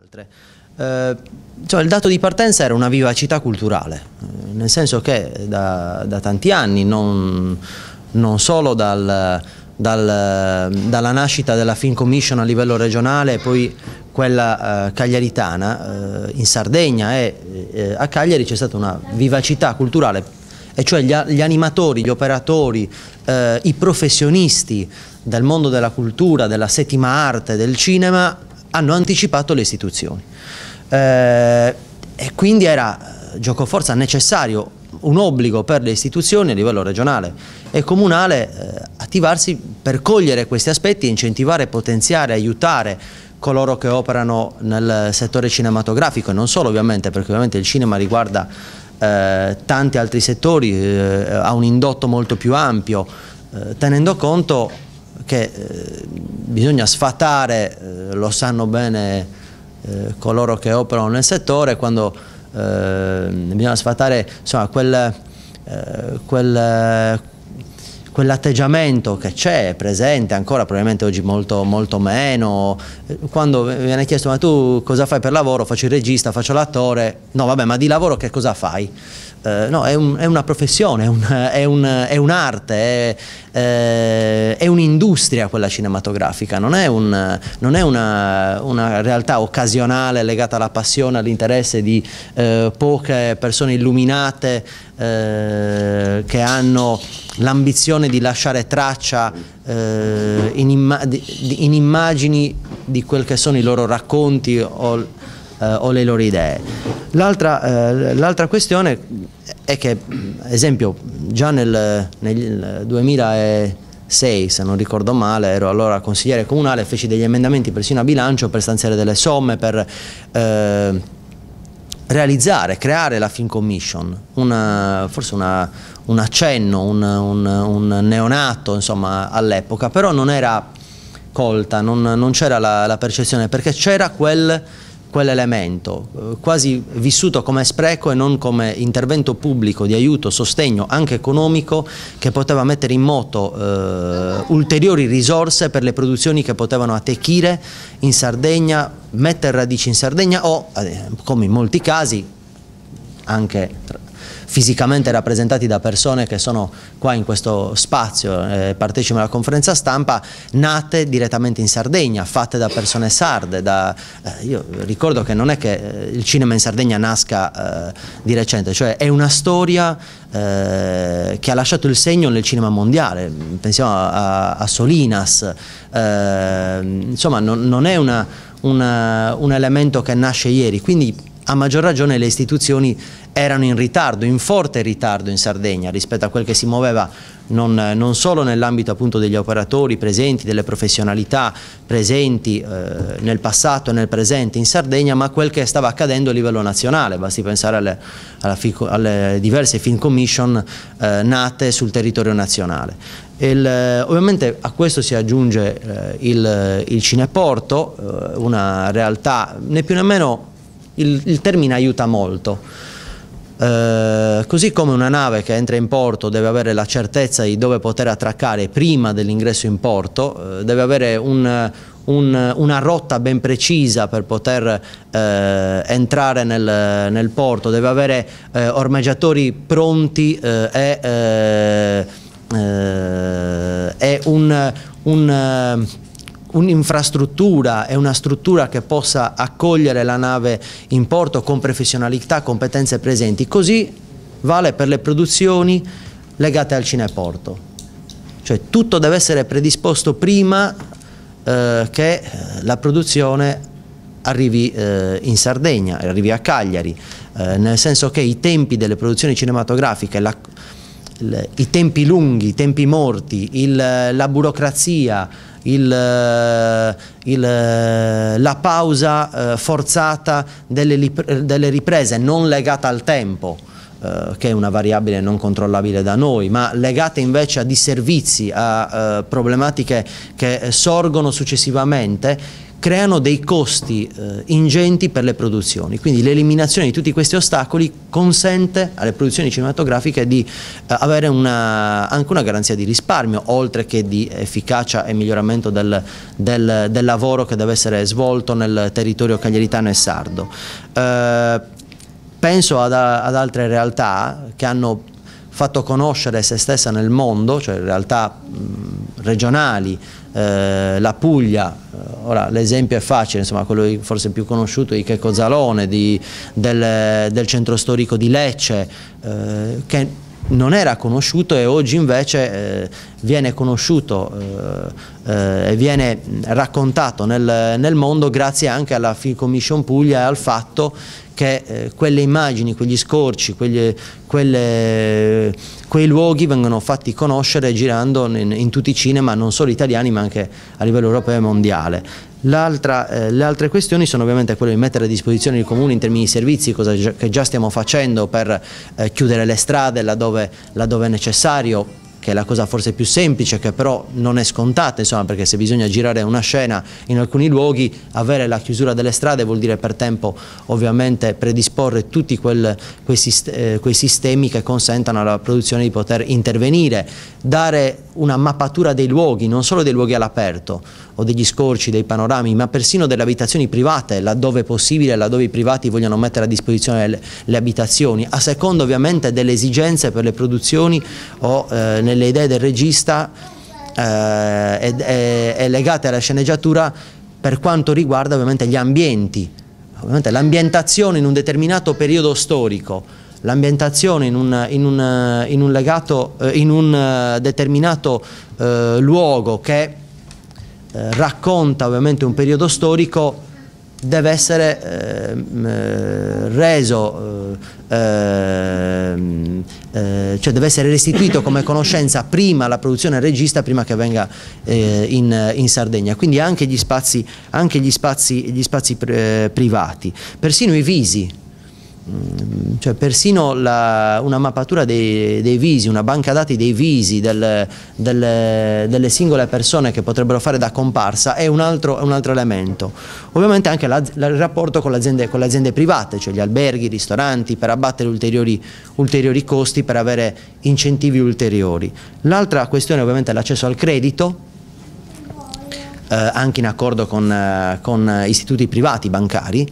altre. Cioè, il dato di partenza era una vivacità culturale, nel senso che da tanti anni, non solo dalla nascita della Film Commission a livello regionale e poi quella cagliaritana, in Sardegna e a Cagliari c'è stata una vivacità culturale, e cioè gli animatori, gli operatori, i professionisti del mondo della cultura, della settima arte, del cinema hanno anticipato le istituzioni. E quindi era giocoforza necessario, un obbligo per le istituzioni a livello regionale e comunale attivarsi per cogliere questi aspetti e incentivare, potenziare, aiutare coloro che operano nel settore cinematografico, e non solo ovviamente, perché ovviamente il cinema riguarda tanti altri settori, ha un indotto molto più ampio, tenendo conto che bisogna sfatare, lo sanno bene coloro che operano nel settore, quando bisogna sfatare, insomma, quell'atteggiamento che c'è, presente ancora, probabilmente oggi molto meno, quando viene chiesto: ma tu cosa fai per lavoro? Faccio il regista, faccio l'attore. No, vabbè, ma di lavoro che cosa fai? No, è una professione, è un'arte, è un'industria quella cinematografica, non è una realtà occasionale legata alla passione, all'interesse di poche persone illuminate che hanno l'ambizione di lasciare traccia in immagini di quel che sono i loro racconti o le loro idee. L'altra questione è che, ad esempio, già nel 2006, se non ricordo male, ero allora consigliere comunale, feci degli emendamenti persino a bilancio per stanziare delle somme per creare la Film Commission, forse un accenno, un neonato, insomma, all'epoca, però non era colta, non c'era la percezione, perché c'era quell'elemento quasi vissuto come spreco e non come intervento pubblico di aiuto, sostegno anche economico, che poteva mettere in moto ulteriori risorse per le produzioni che potevano attecchire in Sardegna, mettere radici in Sardegna o, come in molti casi, anche fisicamente rappresentati da persone che sono qua in questo spazio, partecipano alla conferenza stampa, nate direttamente in Sardegna, fatte da persone sarde. Io ricordo che non è che il cinema in Sardegna nasca di recente, cioè è una storia che ha lasciato il segno nel cinema mondiale. Pensiamo a Solinas, insomma non è un elemento che nasce ieri, quindi a maggior ragione le istituzioni erano in ritardo, in forte ritardo in Sardegna rispetto a quel che si muoveva non solo nell'ambito appunto degli operatori presenti, delle professionalità presenti nel passato e nel presente in Sardegna, ma quel che stava accadendo a livello nazionale. Basti pensare alle diverse Film Commission nate sul territorio nazionale. Ovviamente a questo si aggiunge il Cineporto, una realtà, né più né meno il termine aiuta molto. Così come una nave che entra in porto deve avere la certezza di dove poter attraccare prima dell'ingresso in porto, deve avere una rotta ben precisa per poter entrare nel porto, deve avere ormeggiatori pronti e un'infrastruttura e una struttura che possa accogliere la nave in porto con professionalità, competenze presenti. Così vale per le produzioni legate al cineporto, cioè tutto deve essere predisposto prima che la produzione arrivi in Sardegna, arrivi a Cagliari, nel senso che i tempi delle produzioni cinematografiche, i tempi lunghi, i tempi morti, la burocrazia, la pausa forzata delle riprese non legata al tempo, che è una variabile non controllabile da noi, ma legate invece a disservizi, a problematiche che sorgono successivamente, creano dei costi ingenti per le produzioni, quindi l'eliminazione di tutti questi ostacoli consente alle produzioni cinematografiche di avere anche una garanzia di risparmio, oltre che di efficacia e miglioramento del lavoro che deve essere svolto nel territorio cagliaritano e sardo. Penso ad altre realtà che hanno fatto conoscere se stessa nel mondo, cioè realtà regionali, la Puglia, ora l'esempio è facile, insomma quello forse più conosciuto di Checco Zalone, del centro storico di Lecce, che non era conosciuto e oggi invece viene conosciuto e viene raccontato nel mondo grazie anche alla Film Commission Puglia e al fatto che quelle immagini, quegli scorci, quei luoghi vengono fatti conoscere girando in tutti i cinema, non solo italiani ma anche a livello europeo e mondiale. Le altre questioni sono ovviamente quelle di mettere a disposizione i comuni in termini di servizi, cosa che già stiamo facendo per chiudere le strade laddove è necessario, che è la cosa forse più semplice, che però non è scontata, insomma, perché se bisogna girare una scena in alcuni luoghi, avere la chiusura delle strade vuol dire per tempo ovviamente predisporre tutti quei sistemi che consentano alla produzione di poter intervenire, dare una mappatura dei luoghi, non solo dei luoghi all'aperto o degli scorci, dei panorami, ma persino delle abitazioni private, laddove è possibile, laddove i privati vogliono mettere a disposizione le abitazioni, a seconda ovviamente delle esigenze per le produzioni o nelle idee del regista e legate alla sceneggiatura per quanto riguarda ovviamente gli ambienti, ovviamente l'ambientazione in un determinato periodo storico, l'ambientazione in un determinato luogo che racconta ovviamente un periodo storico deve essere cioè deve essere restituito come conoscenza prima alla produzione regista, prima che venga in Sardegna, quindi anche gli spazi privati, persino i visi. Cioè persino una mappatura dei visi, una banca dati dei visi delle singole persone che potrebbero fare da comparsa è un altro elemento. Ovviamente anche il rapporto con le aziende private, cioè gli alberghi, i ristoranti, per abbattere ulteriori costi, per avere incentivi ulteriori. L'altra questione ovviamente è l'accesso al credito, anche in accordo con istituti privati bancari.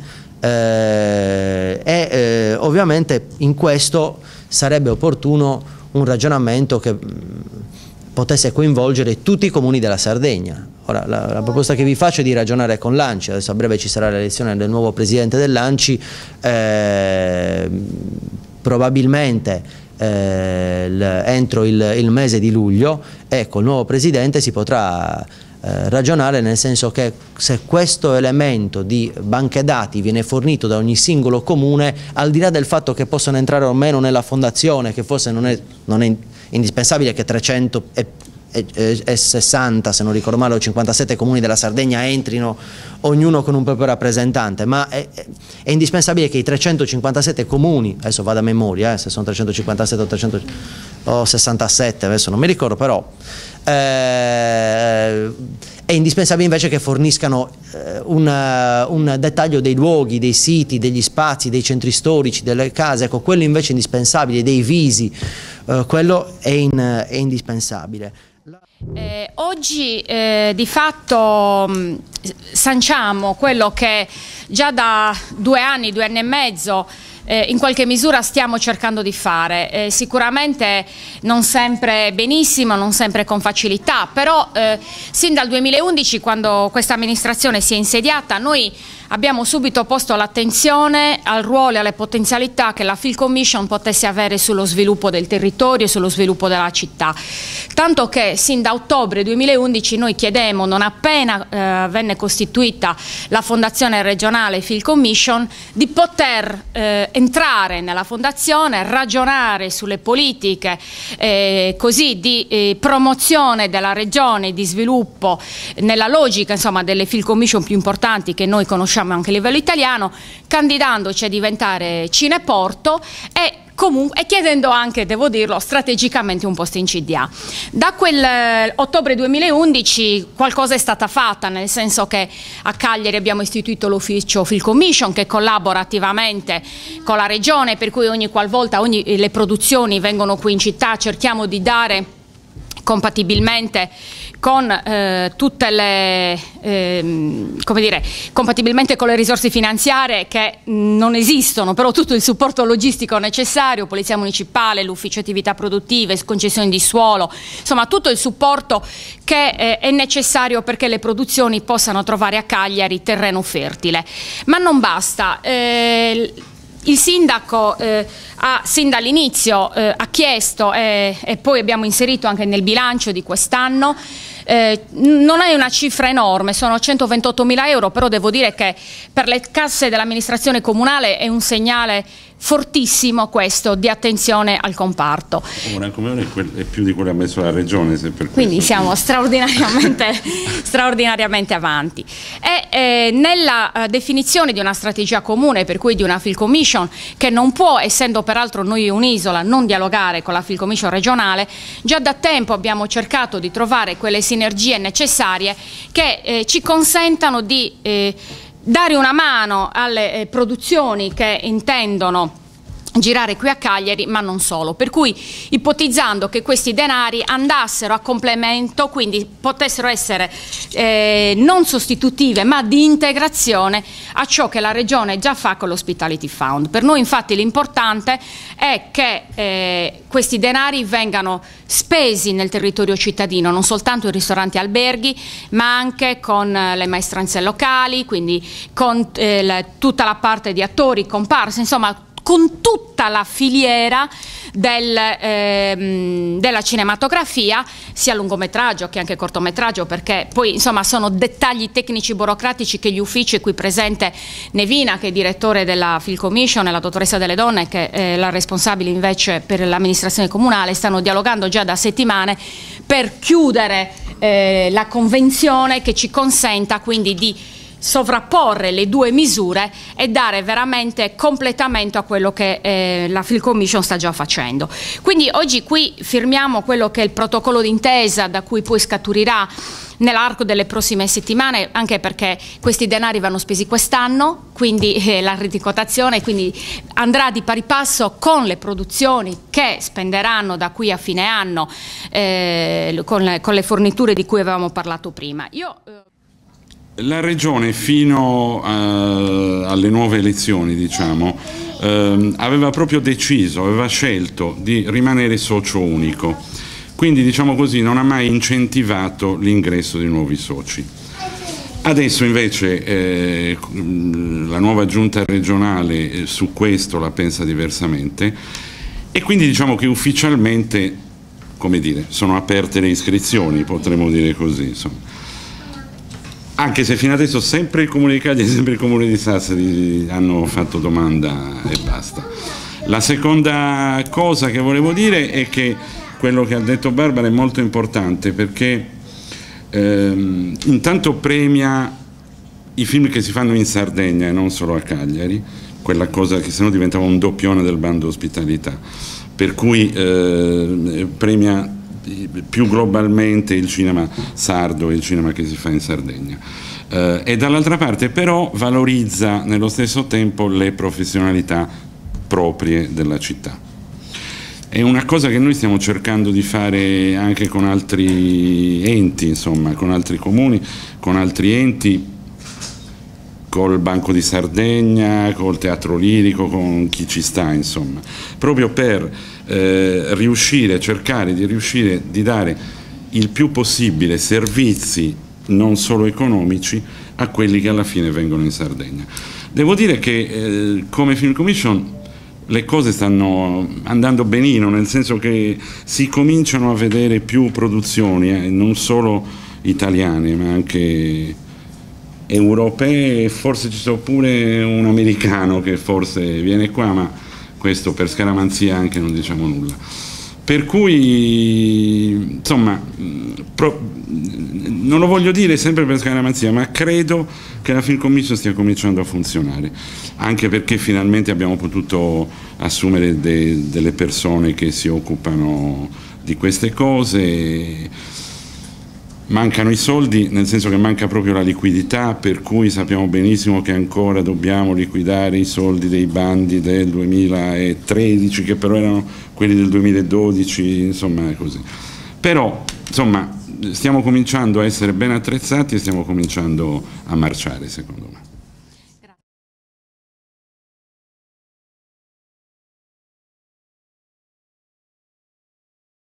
Ovviamente in questo sarebbe opportuno un ragionamento che potesse coinvolgere tutti i comuni della Sardegna. Ora, la proposta che vi faccio è di ragionare con l'ANCI, adesso a breve ci sarà l'elezione del nuovo presidente dell'ANCI, probabilmente entro il mese di luglio, e col nuovo presidente si potrà ragionare, nel senso che se questo elemento di banche dati viene fornito da ogni singolo comune, al di là del fatto che possano entrare o meno nella fondazione, che forse non è indispensabile che 360, se non ricordo male, o 57 comuni della Sardegna entrino ognuno con un proprio rappresentante, ma è indispensabile che i 357 comuni, adesso vado a memoria, se sono 357 o 67, adesso non mi ricordo, però è indispensabile invece che forniscano un dettaglio dei luoghi, dei siti, degli spazi, dei centri storici, delle case. Ecco, quello invece è indispensabile, dei visi, quello è indispensabile. Oggi di fatto sanciamo quello che già da 2 anni e mezzo in qualche misura stiamo cercando di fare, sicuramente non sempre benissimo, non sempre con facilità, però sin dal 2011, quando questa amministrazione si è insediata, noi abbiamo subito posto l'attenzione al ruolo e alle potenzialità che la Film Commission potesse avere sullo sviluppo del territorio e sullo sviluppo della città, tanto che sin da ottobre 2011 noi chiedemmo, non appena venne costituita la Fondazione Regionale Film Commission, di poter entrare nella fondazione, ragionare sulle politiche così di promozione della regione, di sviluppo nella logica, insomma, delle Film Commission più importanti che noi conosciamo anche a livello italiano, candidandoci a diventare Cineporto e comunque, e chiedendo anche, devo dirlo, strategicamente un posto in CDA. Da quel ottobre 2011 qualcosa è stata fatta, nel senso che a Cagliari abbiamo istituito l'ufficio Film Commission che collabora attivamente con la regione, per cui ogni qualvolta le produzioni vengono qui in città cerchiamo di dare, compatibilmente con tutte le come dire, compatibilmente con le risorse finanziarie che non esistono, però tutto il supporto logistico necessario, polizia municipale, l'ufficio attività produttive, concessioni di suolo, insomma tutto il supporto che è necessario perché le produzioni possano trovare a Cagliari terreno fertile. Ma non basta. Il sindaco sin dall'inizio ha chiesto e poi abbiamo inserito anche nel bilancio di quest'anno, non è una cifra enorme, sono 128.000 euro, però devo dire che per le casse dell'amministrazione comunale è un segnale fortissimo questo di attenzione al comparto. Una comune è più di quello che ha messo la regione, se per quindi siamo straordinariamente avanti. E nella definizione di una strategia comune, per cui di una Film Commission che non può, essendo peraltro noi un'isola, non dialogare con la Film Commission regionale, già da tempo abbiamo cercato di trovare quelle sinergie necessarie che ci consentano di dare una mano alle produzioni che intendono girare qui a Cagliari, ma non solo, per cui ipotizzando che questi denari andassero a complemento, quindi potessero essere non sostitutive ma di integrazione a ciò che la Regione già fa con l'Hospitality Fund. Per noi infatti l'importante è che questi denari vengano spesi nel territorio cittadino, non soltanto in ristoranti e alberghi, ma anche con le maestranze locali, quindi con tutta la parte di attori, comparse, insomma con tutta la filiera della cinematografia, sia lungometraggio che anche cortometraggio, perché poi insomma sono dettagli tecnici burocratici che gli uffici, qui presente Nevina che è direttore della Film Commission e la dottoressa Delle Donne che è la responsabile invece per l'amministrazione comunale, stanno dialogando già da settimane per chiudere la convenzione che ci consenta quindi di sovrapporre le due misure e dare veramente completamento a quello che la Film Commission sta già facendo. Quindi oggi qui firmiamo quello che è il protocollo d'intesa da cui poi scaturirà nell'arco delle prossime settimane, anche perché questi denari vanno spesi quest'anno, quindi la rendicontazione quindi andrà di pari passo con le produzioni che spenderanno da qui a fine anno con le forniture di cui avevamo parlato prima. La Regione fino alle nuove elezioni, diciamo, aveva proprio deciso, aveva scelto di rimanere socio unico, quindi diciamo così non ha mai incentivato l'ingresso di nuovi soci. Adesso invece la nuova giunta regionale su questo la pensa diversamente e quindi diciamo che ufficialmente, come dire, sono aperte le iscrizioni, potremmo dire così, insomma. Anche se fino adesso sempre il Comune di Cagliari e sempre il Comune di Sassari hanno fatto domanda e basta. La seconda cosa che volevo dire è che quello che ha detto Barbara è molto importante perché intanto premia i film che si fanno in Sardegna e non solo a Cagliari, quella cosa che sennò diventava un doppione del bando ospitalità, per cui premia più globalmente il cinema sardo e il cinema che si fa in Sardegna e dall'altra parte però valorizza nello stesso tempo le professionalità proprie della città. È una cosa che noi stiamo cercando di fare anche con altri enti, insomma, con altri comuni, con altri enti, col Banco di Sardegna, col Teatro Lirico, con chi ci sta, insomma, proprio per riuscire, cercare di riuscire di dare il più possibile servizi non solo economici a quelli che alla fine vengono in Sardegna. Devo dire che come Film Commission le cose stanno andando benino, nel senso che si cominciano a vedere più produzioni, non solo italiane ma anche europee, forse ci sono pure un americano che forse viene qua, ma questo per scaramanzia anche non diciamo nulla. Per cui, insomma, non lo voglio dire sempre per scaramanzia, ma credo che la Film Commission stia cominciando a funzionare, anche perché finalmente abbiamo potuto assumere delle persone che si occupano di queste cose. Mancano i soldi, nel senso che manca proprio la liquidità, per cui sappiamo benissimo che ancora dobbiamo liquidare i soldi dei bandi del 2013, che però erano quelli del 2012, insomma è così. Però, insomma, stiamo cominciando a essere ben attrezzati e stiamo cominciando a marciare, secondo me.